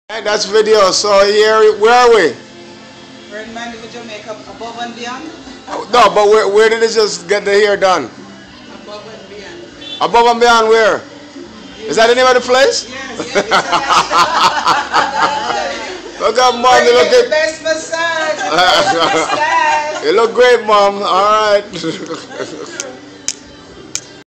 Hey, that's video. So here, where are we? We're in Miami, Jamaica, above and beyond. No, but where did it just get the hair done? Above and beyond. Above and beyond where? Is that the name of the place? Yes. Look at mom, you look The best massage. The best massage. You look great, mom. All right.